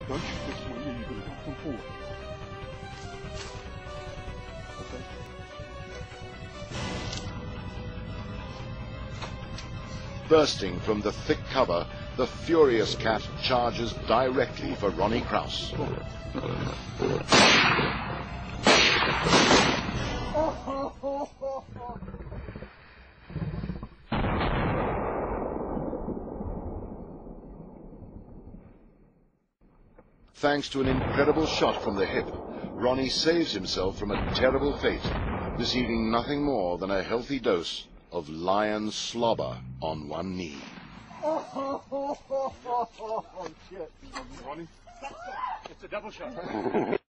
Don't shoot this one. You're going to come forward. Okay. Bursting from the thick cover, the furious cat charges directly for Ronnie Kraus. Thanks to an incredible shot from the hip, Ronnie saves himself from a terrible fate, receiving nothing more than a healthy dose of lion slobber on one knee. Oh, shit. Ronnie? It's a double shot.